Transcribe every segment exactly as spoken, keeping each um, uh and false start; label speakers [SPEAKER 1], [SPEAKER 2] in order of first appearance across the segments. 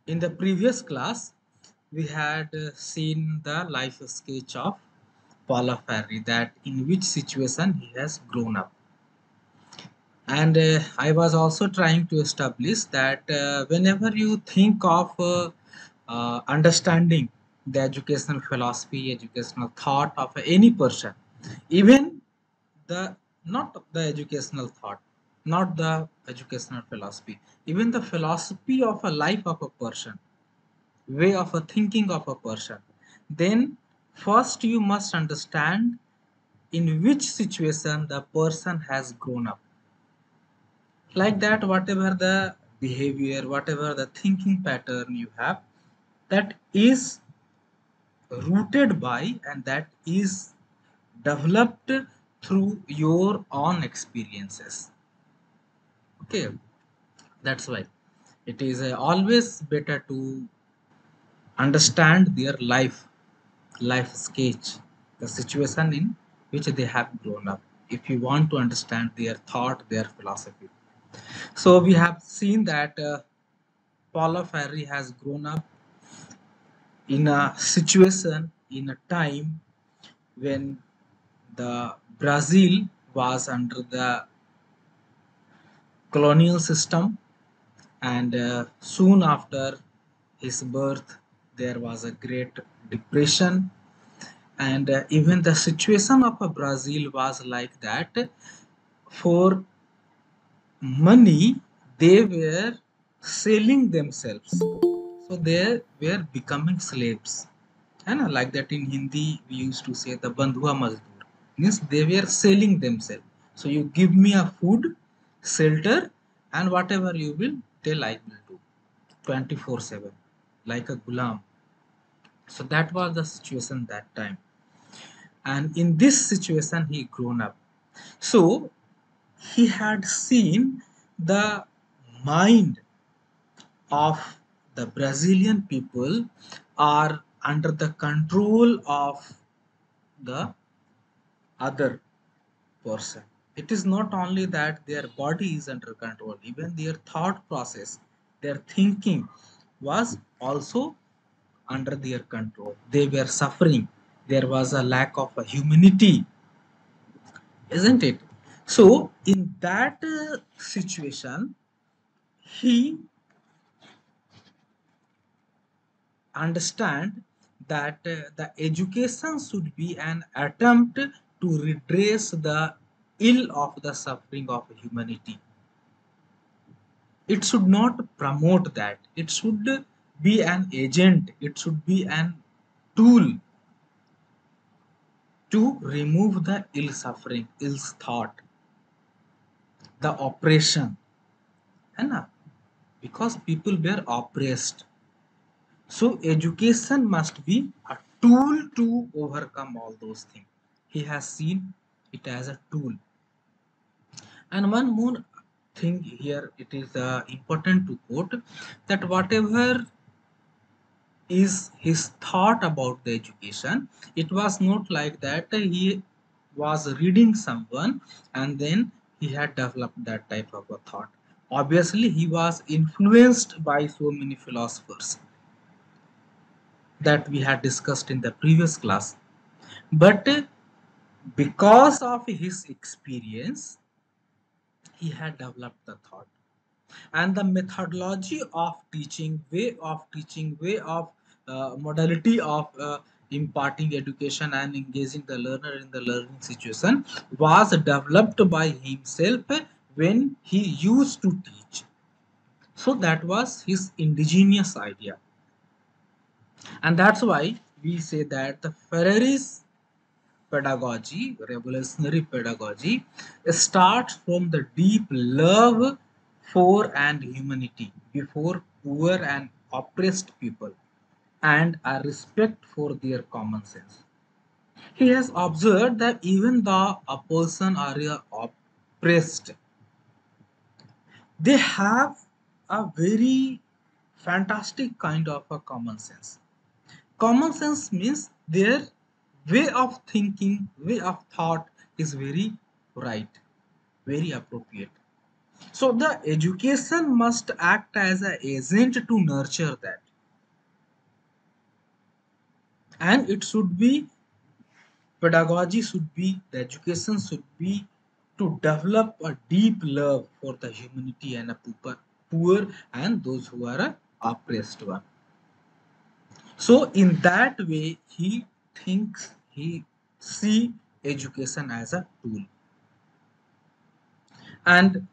[SPEAKER 1] In the previous class, we had uh, seen the life sketch of Paula Ferry, that in which situation he has grown up. And uh, I was also trying to establish that uh, whenever you think of uh, uh, understanding the educational philosophy, educational thought of any person, even the not the educational thought, not the educational philosophy, even the philosophy of a life of a person, way of a thinking of a person, then first you must understand in which situation the person has grown up. Like that, whatever the behavior, whatever the thinking pattern you have, that is rooted by and that is developed through your own experiences. Okay, that's why it is uh, always better to understand their life life sketch, the situation in which they have grown up, if you want to understand their thought, their philosophy. So we have seen that uh, Paula Ferry has grown up in a situation, in a time when the Brazil was under the colonial system, and uh, soon after his birth there was a great depression, and uh, even the situation of uh, Brazil was like that. For money they were selling themselves, so they were becoming slaves. And like that in Hindi we used to say the bandhua mazdoor, means they were selling themselves. So you give me a food, shelter, and whatever you will tell I will do, twenty-four seven, like a gulam. So that was the situation that time, and in this situation he grown up. So he had seen the mind of the Brazilian people are under the control of the other person. It is not only that their body is under control, even their thought process, their thinking was also under their control. They were suffering. There was a lack of a humanity, isn't it? So, in that uh, situation, he understand that uh, the education should be an attempt to redress the ill of the suffering of humanity. It should not promote that. It should be an agent. It should be an tool to remove the ill suffering, ill thought, the oppression. है ना? Because people were oppressed. So education must be a tool to overcome all those things. He has seen it as a tool. And one more thing here, it is uh, important to quote that whatever is his thought about the education, it was not like that he was reading someone and then he had developed that type of a thought. Obviously, he was influenced by so many philosophers that we had discussed in the previous class. But uh, because of his experience, he had developed the thought. And the methodology of teaching, way of teaching, way of uh, modality of uh, imparting education and engaging the learner in the learning situation was developed by himself when he used to teach. So that was his indigenous idea. And that's why we say that the Ferrari's pedagogy, revolutionary pedagogy, starts from the deep love for and humanity before poor and oppressed people and a respect for their common sense. He has observed that even though a person are oppressed, they have a very fantastic kind of a common sense. Common sense means their way of thinking, way of thought is very right, very appropriate. So the education must act as an agent to nurture that, and it should be pedagogy should be the education should be to develop a deep love for the humanity and a poor, poor and those who are a oppressed one. So in that way, he thinks he see education as a tool. And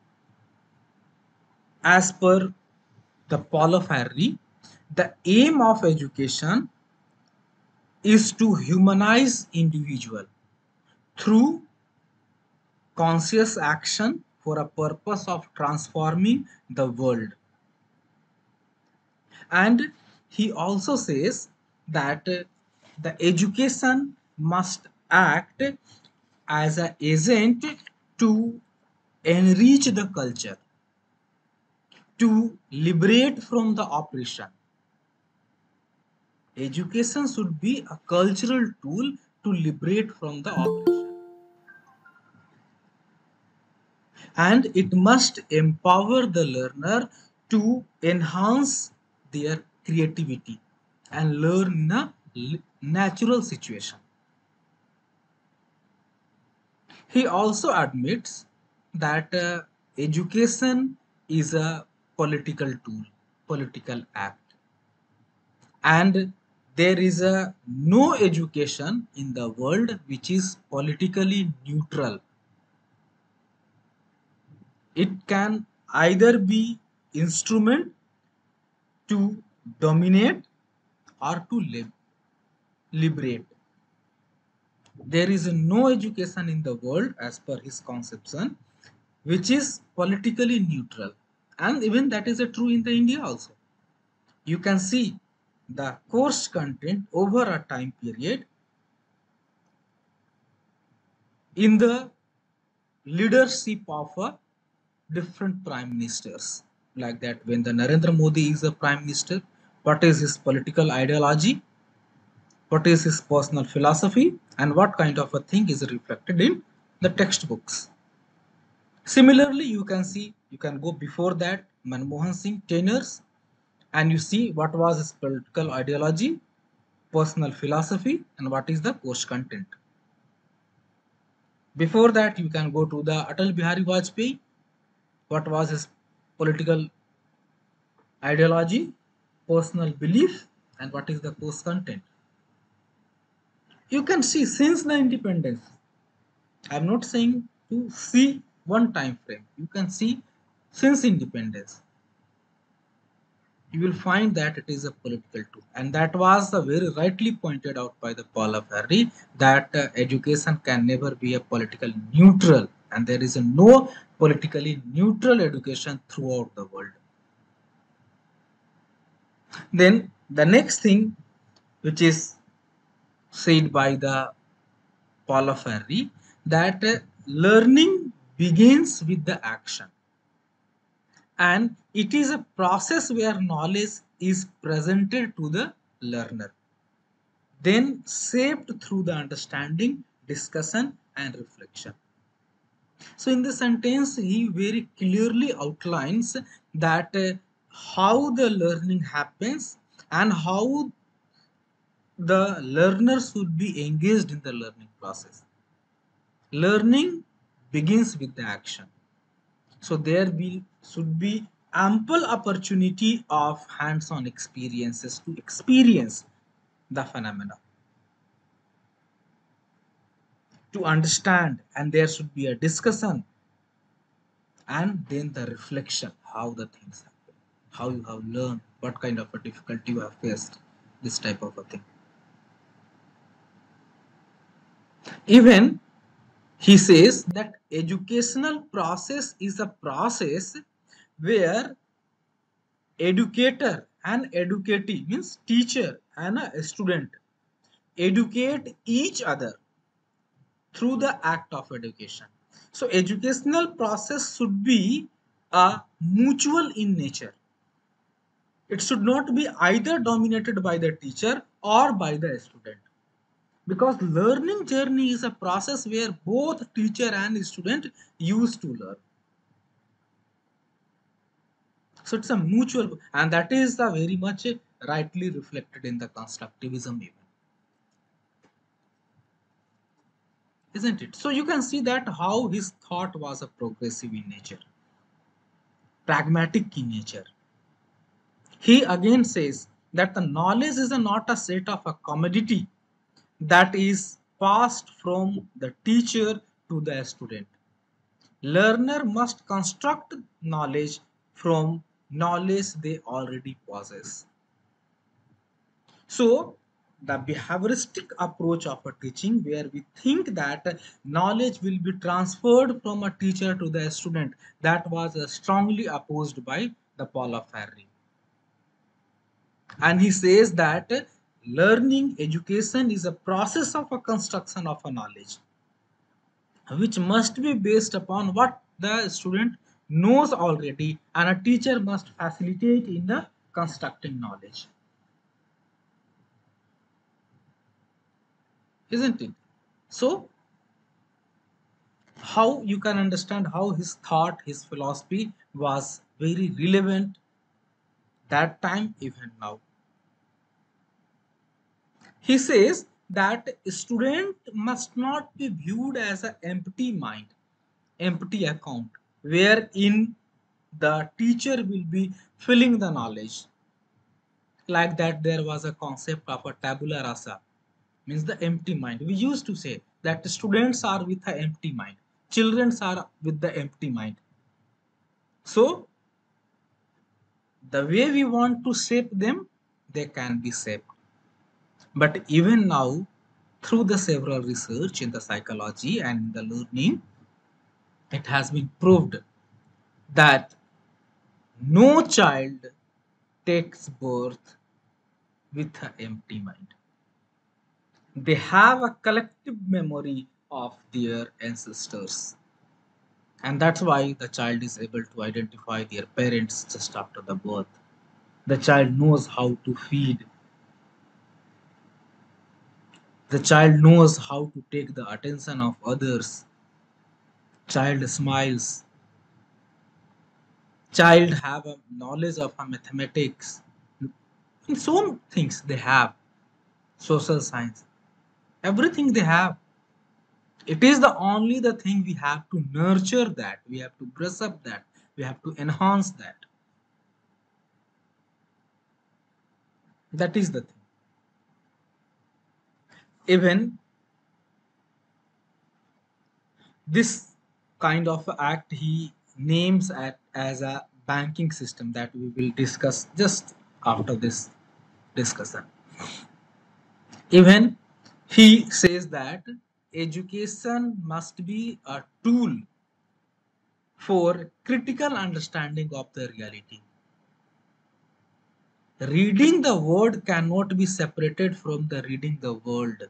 [SPEAKER 1] as per the Paulo Freire, the aim of education is to humanize individual through conscious action for a purpose of transforming the world. And he also says that uh, the education must act as an agent to enrich the culture, to liberate from the oppression. Education should be a cultural tool to liberate from the oppression. And it must empower the learner to enhance their creativity and learn in a natural situation. He also admits that uh, education is a political tool, political act, and there is a no education in the world which is politically neutral. It can either be instrument to dominate or to live, liberate. There is no education in the world as per his conception which is politically neutral, and even that is a true in the India also. You can see the course content over a time period in the leadership of a different prime ministers, like that when the Narendra Modi is a prime minister, what is his political ideology, what is his personal philosophy, and what kind of a thing is reflected in the textbooks. Similarly, you can see, you can go before that, Manmohan Singh tenures, and you see what was his political ideology, personal philosophy, and what is the course content. Before that, you can go to the Atal Bihari Vajpayee, what was his political ideology, personal belief, and what is the course content. You can see since the independence, I'm not saying to see one time frame, you can see since independence, you will find that it is a political tool. And that was uh, very rightly pointed out by the Paul Harry that uh, education can never be a political neutral, and there is a no politically neutral education throughout the world. Then the next thing which is said by the Paul Harry that uh, learning begins with the action, and it is a process where knowledge is presented to the learner, then shaped through the understanding, discussion, and reflection. So, in the sentence, he very clearly outlines that uh, how the learning happens and how the learner should be engaged in the learning process. Learning begins with the action. So, there be, should be ample opportunity of hands-on experiences to experience the phenomena, to understand, and there should be a discussion and then the reflection how the things happen, how you have learned, what kind of a difficulty you have faced, this type of a thing. Even he says that educational process is a process where educator and educatee, means teacher and a student, educate each other through the act of education. So educational process should be a mutual in nature. It should not be either dominated by the teacher or by the student, because learning journey is a process where both teacher and student used to learn. So it's a mutual, and that is the very much rightly reflected in the constructivism even, isn't it? So you can see that how his thought was a progressive in nature, pragmatic in nature. He again says that the knowledge is a, not a set of a commodity that is passed from the teacher to the student. Learner must construct knowledge from knowledge they already possess. So, the behavioristic approach of a teaching, where we think that knowledge will be transferred from a teacher to the student, that was uh, strongly opposed by the Paulo Freire. And he says that learning education is a process of a construction of a knowledge, which must be based upon what the student knows already, and a teacher must facilitate in the constructing knowledge, isn't it? So how you can understand how his thought, his philosophy was very relevant that time even now. He says that a student must not be viewed as an empty mind, empty account, wherein the teacher will be filling the knowledge. Like that, there was a concept of a tabula rasa, means the empty mind. We used to say that students are with an empty mind, children are with the empty mind. So the way we want to shape them, they can be shaped. But even now, through the several research in the psychology and in the learning, it has been proved that no child takes birth with an empty mind. They have a collective memory of their ancestors. And that's why the child is able to identify their parents just after the birth. The child knows how to feed. The child knows how to take the attention of others. Child smiles. Child have a knowledge of a mathematics. And so things they have. Social science. Everything they have. It is the only the thing we have to nurture that. We have to brush up that. We have to enhance that. That is the thing. Even this kind of act he names at as a banking system that we will discuss just after this discussion. Even he says that education must be a tool for critical understanding of the reality. Reading the word cannot be separated from the reading the world.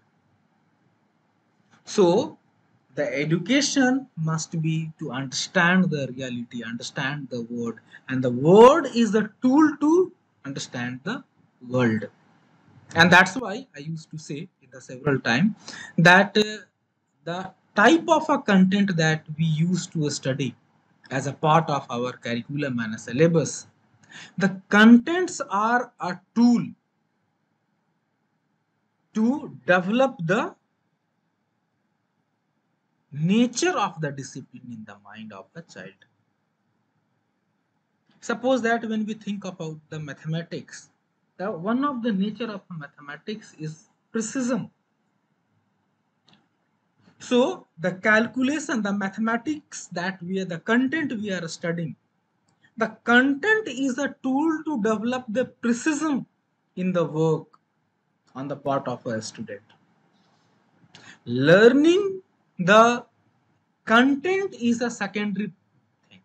[SPEAKER 1] So the education must be to understand the reality, understand the word, and the word is the tool to understand the world. And that's why I used to say in the several time that uh, the type of a content that we used to study as a part of our curriculum and a syllabus, the contents are a tool to develop the nature of the discipline in the mind of the child. Suppose that when we think about the mathematics, the one of the nature of mathematics is precision. So the calculation, the mathematics that we are, the content we are studying, the content is a tool to develop the precision in the work on the part of a student. Learning the content is a secondary thing.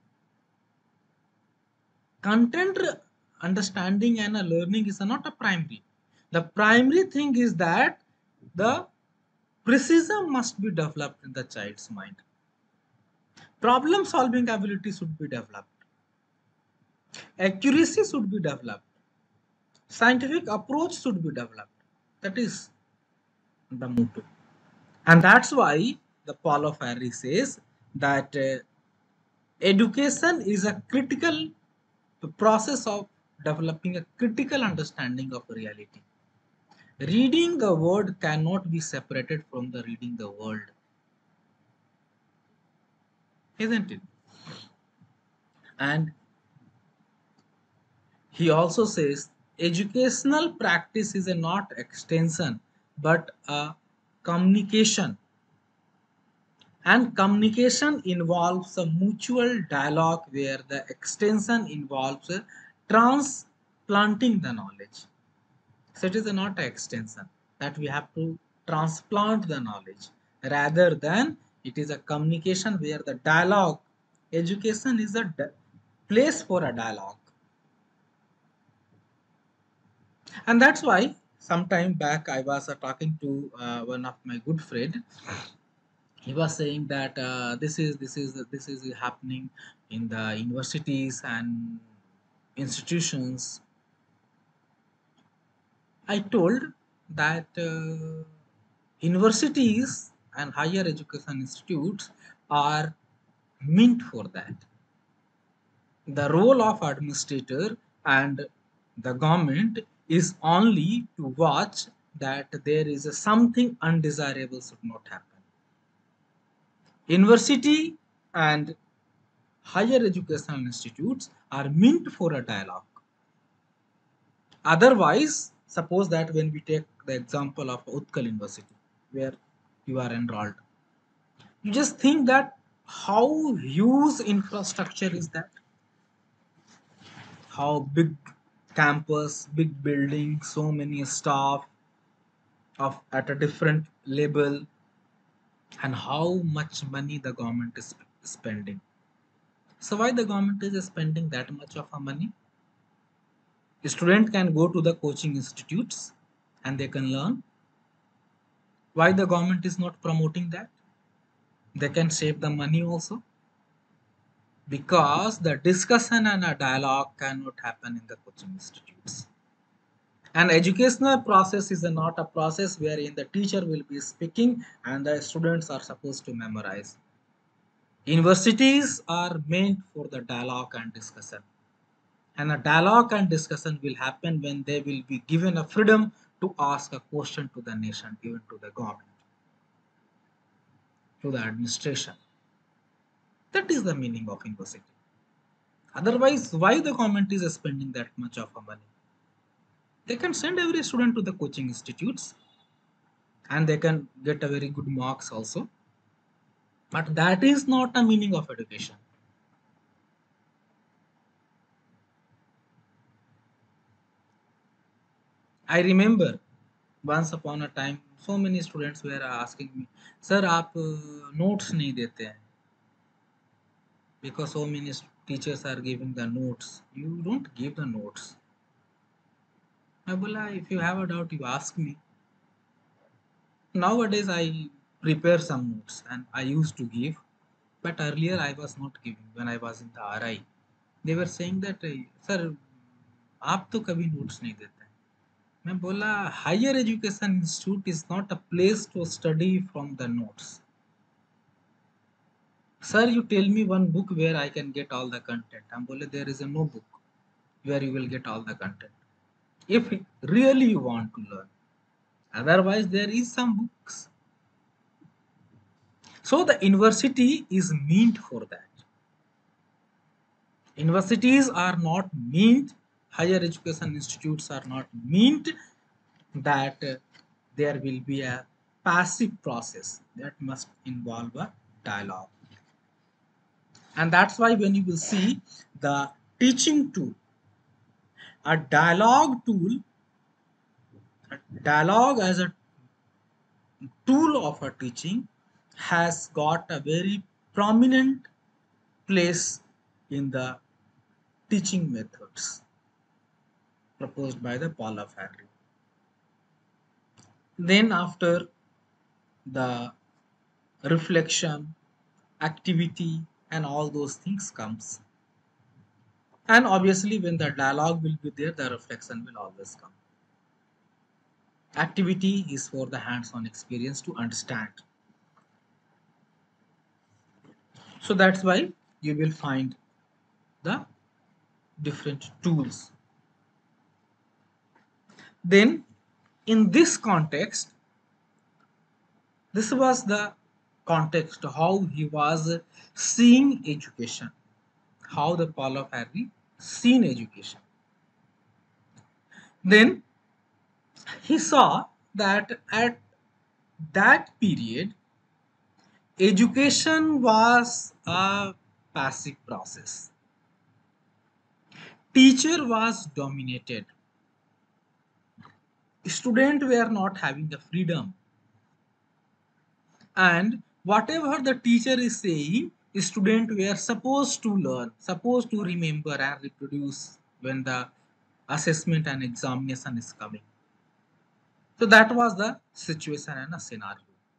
[SPEAKER 1] Content understanding and a learning is not a primary. The primary thing is that the precision must be developed in the child's mind. Problem solving ability should be developed. Accuracy should be developed. Scientific approach should be developed. That is the motto. And that's why the Paulo Freire says that uh, education is a critical the process of developing a critical understanding of reality. Reading a word cannot be separated from the reading the world, isn't it? And he also says educational practice is a not extension but a communication, and communication involves a mutual dialogue where the extension involves uh, transplanting the knowledge. So it is not an extension that we have to transplant the knowledge, rather than it is a communication where the dialogue, education is a di- place for a dialogue. And that's why some time back I was uh, talking to uh, one of my good friend. He was saying that uh, this is this is this is happening in the universities and institutions. I told that uh, universities and higher education institutes are meant for that. The role of administrator and the government is only to watch that there is a something undesirable should not happen. University and higher educational institutes are meant for a dialogue. Otherwise, suppose that when we take the example of Utkal University, where you are enrolled, you just think that how huge infrastructure is that, how big campus, big building, so many staff of at a different level, and how much money the government is spending. So why the government is spending that much of our money? Student can go to the coaching institutes and they can learn. Why the government is not promoting that? They can save the money also, because the discussion and a dialogue cannot happen in the coaching institutes. An educational process is a not a process wherein the teacher will be speaking and the students are supposed to memorize. Universities are meant for the dialogue and discussion. And a dialogue and discussion will happen when they will be given a freedom to ask a question to the nation, even to the government, to the administration. That is the meaning of university. Otherwise, why the government is spending that much of money? They can send every student to the coaching institutes and they can get a very good marks also. But that is not a meaning of education. I remember once upon a time, so many students were asking me, "Sir, आप notes नहीं देते हैं?" Because so many teachers are giving the notes. You don't give the notes. मैं बोला, if you have a doubt, you ask me. Nowadays, I prepare some notes and I used to give, but earlier I was not giving when I was in the R I. They were saying that, sir, आप तो कभी notes नहीं देते हैं. मैं बोला, higher education institute is not a place to study from the notes. Sir, you tell me one book where I can get all the content. I'm बोले, there is a no book where you will get all the content. If really you want to learn. Otherwise, there is some books. So the university is meant for that. Universities are not meant, higher education institutes are not meant that uh, there will be a passive process that must involve a dialogue. And that's why when you will see the teaching tool, a dialogue tool, a dialogue as a tool of a teaching has got a very prominent place in the teaching methods proposed by the Paula Farry. Then after the reflection, activity and all those things comes. And obviously when the dialogue will be there, the reflection will always come. Activity is for the hands-on experience to understand. So that's why you will find the different tools. Then in this context, this was the context how he was seeing education, how the Paulo Freire seen education. Then he saw that at that period, education was a passive process. Teacher was dominated. Students were not having the freedom. And whatever the teacher is saying, students were supposed to learn, supposed to remember and reproduce when the assessment and examination is coming. So that was the situation and a scenario.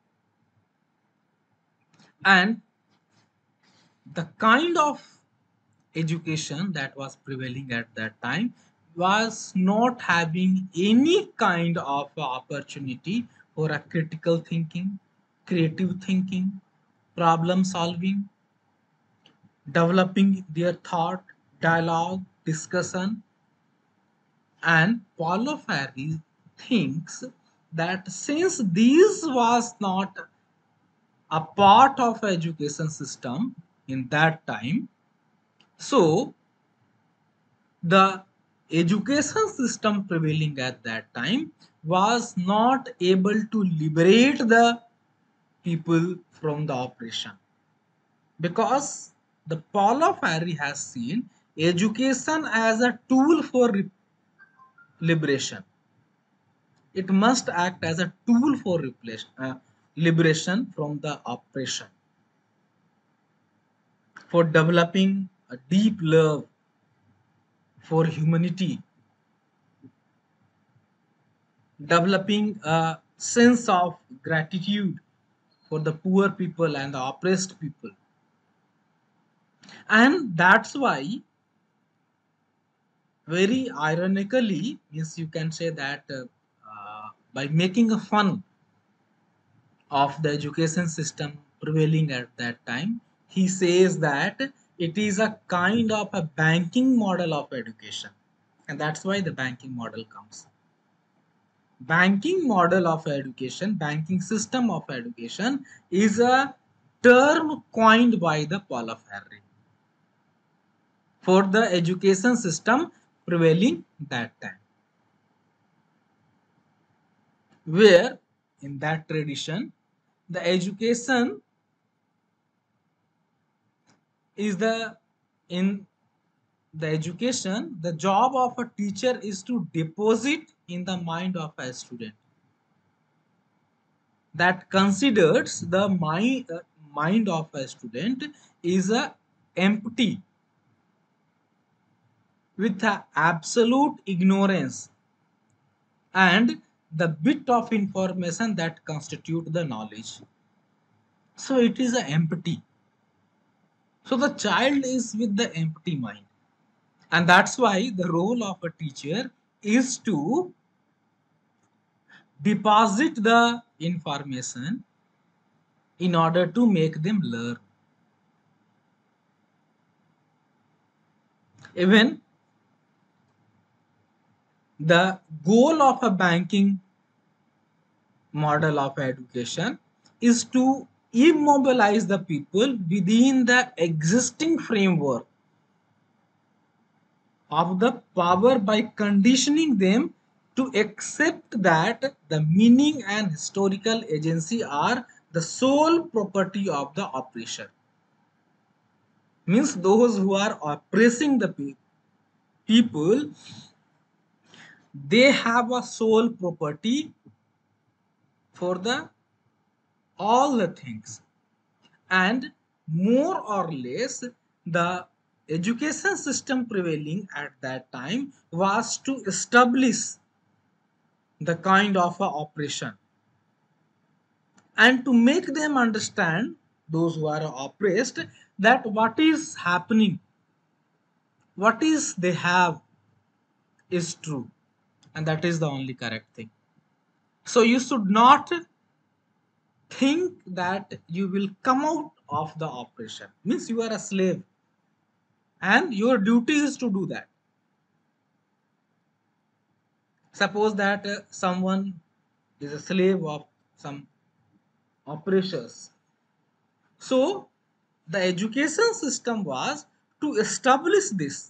[SPEAKER 1] And the kind of education that was prevailing at that time was not having any kind of opportunity for a critical thinking, creative thinking, problem solving, developing their thought, dialogue, discussion. And Paulo Freire thinks that since this was not a part of education system in that time, so the education system prevailing at that time was not able to liberate the people from the oppression, because the Paulo Freire has seen education as a tool for liberation. It must act as a tool for uh, liberation from the oppression, for developing a deep love for humanity, developing a sense of gratitude for the poor people and the oppressed people. And that's why, very ironically, means you can say that uh, uh, by making a fun of the education system prevailing at that time, he says that it is a kind of a banking model of education. And that's why the banking model comes. Banking model of education, banking system of education is a term coined by the Paulo Freire for the education system prevailing that time. Where in that tradition, the education is the in the education, the job of a teacher is to deposit in the mind of a student that considers the mind, uh, mind of a student is a empty with a absolute ignorance and the bit of information that constitute the knowledge. So it is a empty. So the child is with the empty mind. And that's why the role of a teacher is to deposit the information in order to make them learn. Even the goal of a banking model of education is to immobilize the people within the existing framework of the power by conditioning them to accept that the meaning and historical agency are the sole property of the oppressor. Means those who are oppressing the pe- people, they have a sole property for the all the things, and more or less the education system prevailing at that time was to establish the kind of a operation and to make them understand, those who are oppressed, that what is happening, what is they have is true, and that is the only correct thing. So you should not think that you will come out of the oppression, means you are a slave. and your duty is to do that. Suppose that uh, someone is a slave of some oppressors. So the education system was to establish this,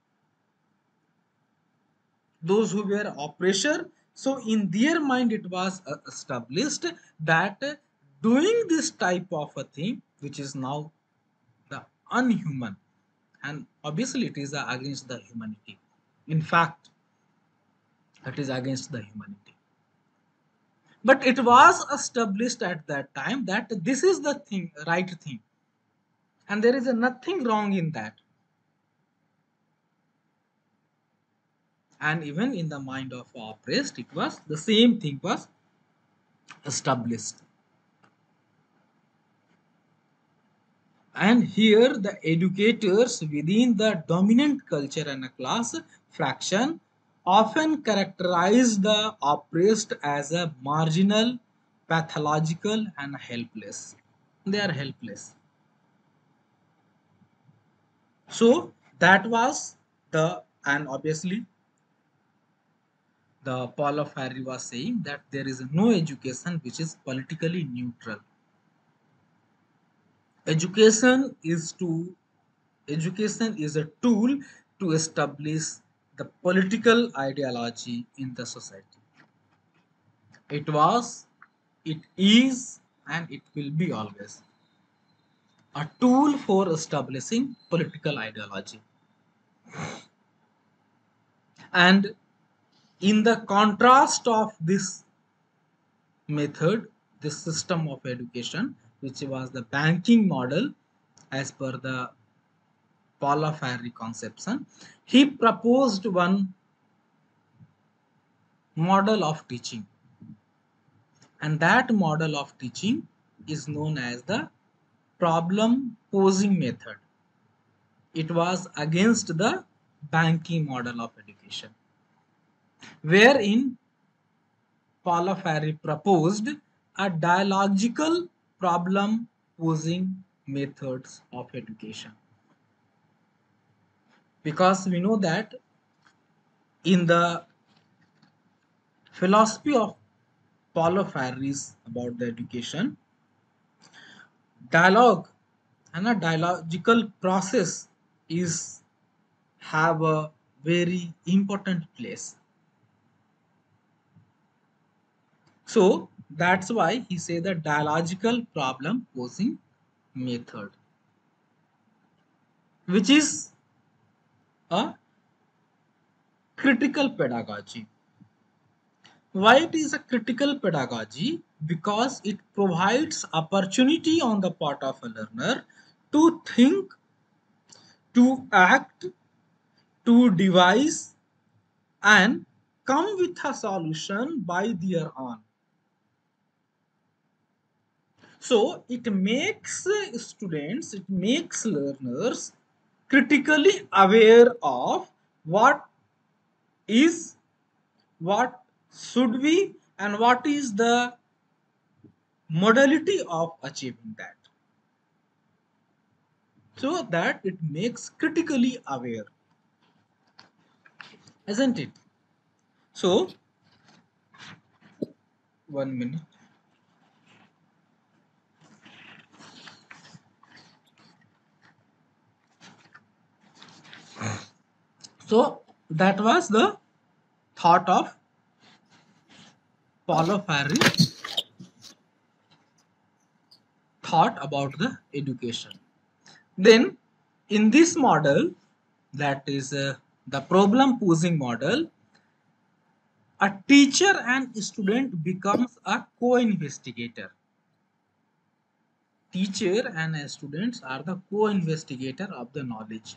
[SPEAKER 1] those who were oppressor. So in their mind it was uh, established that uh, doing this type of a thing, which is now the unhuman, and obviously it is uh, against the humanity. In fact, it is against the humanity. But it was established at that time that this is the thing, right thing, and there is uh, nothing wrong in that. And even in the mind of oppressed, it was the same thing was established. And here the educators within the dominant culture and a class fraction often characterize the oppressed as a marginal, pathological, and helpless. They are helpless. So that was the, and obviously the Paul of Harry was saying that there is no education which is politically neutral. Education is to Education is a tool to establish the political ideology in the society. It was, it is, and it will be always a tool for establishing political ideology. And in the contrast of this method, this system of education, which was the banking model as per the Paul of Harry conception, he proposed one model of teaching, and that model of teaching is known as the problem posing method. It was against the banking model of education, wherein Paulo Freire proposed a dialogical problem posing methods of education. Because we know that in the philosophy of Paulo Freire's about the education, dialogue and a dialogical process is have a very important place. So that's why he say the dialogical problem posing method, which is a critical pedagogy. Why it is a critical pedagogy? Because it provides opportunity on the part of a learner to think, to act, to devise, and come with a solution by their own. So it makes students, it makes learners critically aware of what is, what should be, and what is the modality of achieving that. So that it makes critically aware, isn't it? So, one minute. So that was the thought of Paulo Freire thought about the education. Then in this model, that is uh, the problem posing model, a teacher and student becomes a co-investigator. Teacher and students are the co-investigator of the knowledge.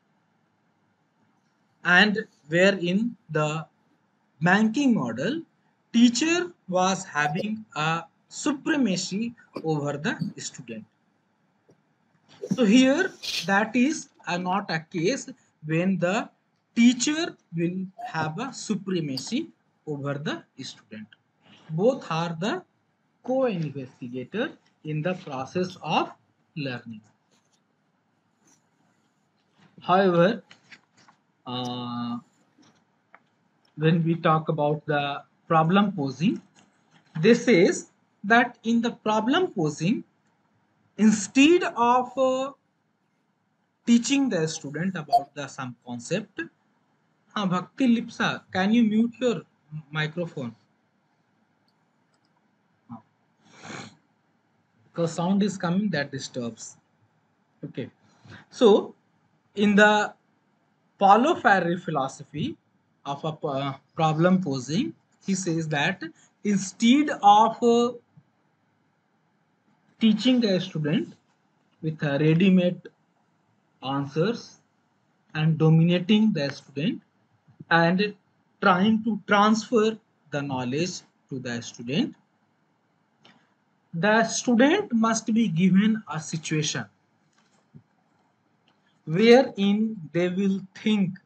[SPEAKER 1] And wherein the banking model, teacher was having a supremacy over the student. So here that is a, not a case when the teacher will have a supremacy over the student. Both are the co-investigator in the process of learning. However, uh, when we talk about the problem posing, this is that in the problem posing, instead of uh, teaching the student about the some concept, uh, Bhakti Lipsa, can you mute your microphone? Uh, because sound is coming that disturbs. Okay. So, in the Paulo Freire philosophy of a uh, problem posing, he says that instead of uh, teaching a student with uh, ready-made answers and dominating the student and trying to transfer the knowledge to the student, the student must be given a situation wherein they will think.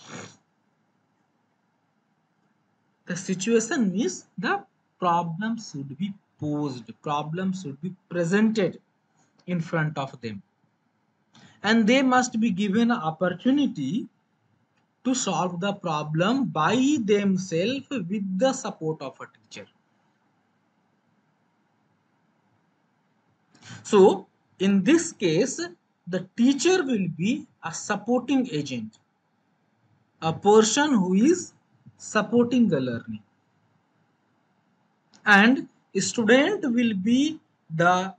[SPEAKER 1] The situation means the problem should be posed, problem should be presented in front of them, and they must be given an opportunity to solve the problem by themselves with the support of a teacher. So, in this case, the teacher will be a supporting agent, a person who is supporting the learning, and student will be the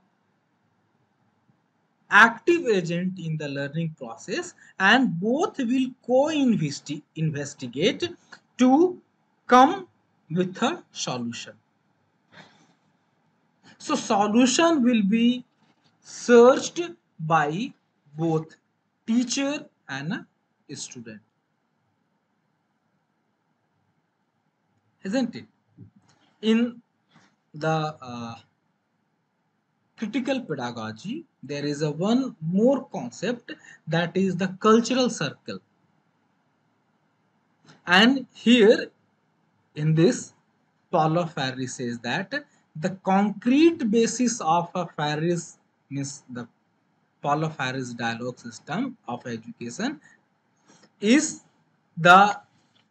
[SPEAKER 1] active agent in the learning process, and both will co-investigate to come with a solution. So solution will be searched by both teacher and a student, isn't it? In the uh, critical pedagogy, there is a one more concept, that is the cultural circle. And here in this, Paulo Freire says that the concrete basis of a Freire's means the Paulo Freire's dialogue system of education is the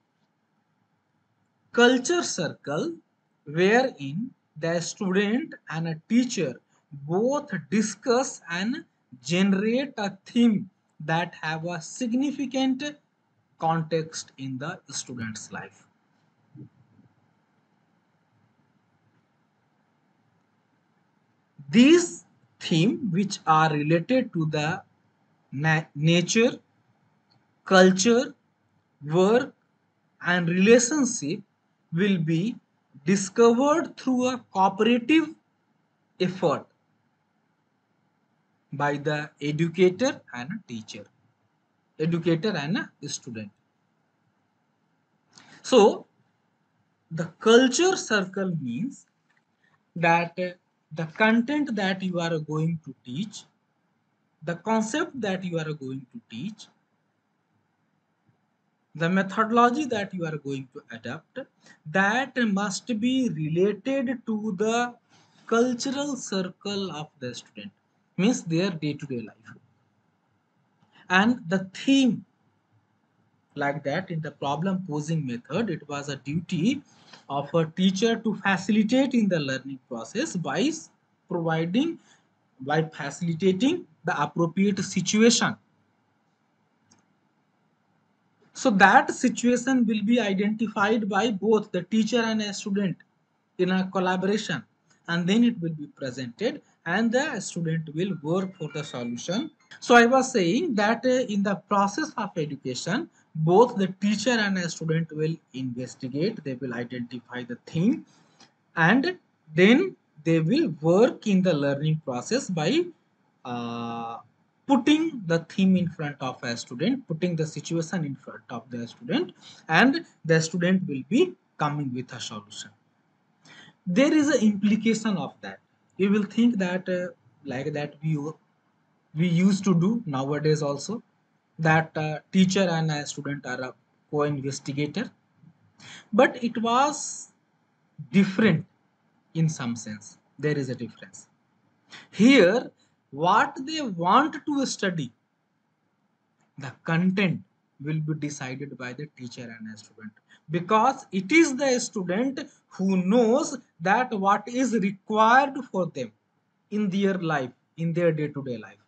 [SPEAKER 1] culture circle, wherein the student and a teacher both discuss and generate a theme that have a significant context in the student's life. These themes, which are related to the na nature, culture, work, and relationship, will be discovered through a cooperative effort by the educator and a teacher, educator and a student. So, the culture circle means that uh, the content that you are going to teach, the concept that you are going to teach, the methodology that you are going to adopt, that must be related to the cultural circle of the student, means their day-to-day life. And the theme, like that in the problem posing method, it was a duty of a teacher to facilitate in the learning process by providing, by facilitating the appropriate situation. So that situation will be identified by both the teacher and a student in a collaboration, and then it will be presented and the student will work for the solution. So I was saying that uh, in the process of education, both the teacher and a student will investigate, they will identify the theme, and then they will work in the learning process by uh, putting the theme in front of a student, putting the situation in front of the student, and the student will be coming with a solution. There is an implication of that. You will think that uh, like that we we used to do nowadays also, that uh, teacher and a student are a co-investigator, but it was different. In some sense there is a difference here. What they want to study, The content will be decided by the teacher and a student, because it is the student who knows that what is required for them in their life, in their day-to-day life.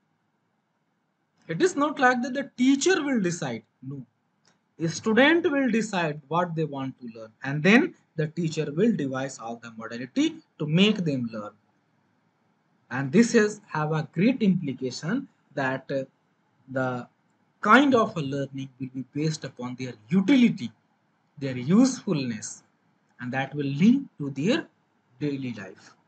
[SPEAKER 1] It is not like that the teacher will decide. No, a student will decide what they want to learn, and then the teacher will devise all the modality to make them learn. And this is have a great implication that uh, the kind of a learning will be based upon their utility, their usefulness, and that will link to their daily life.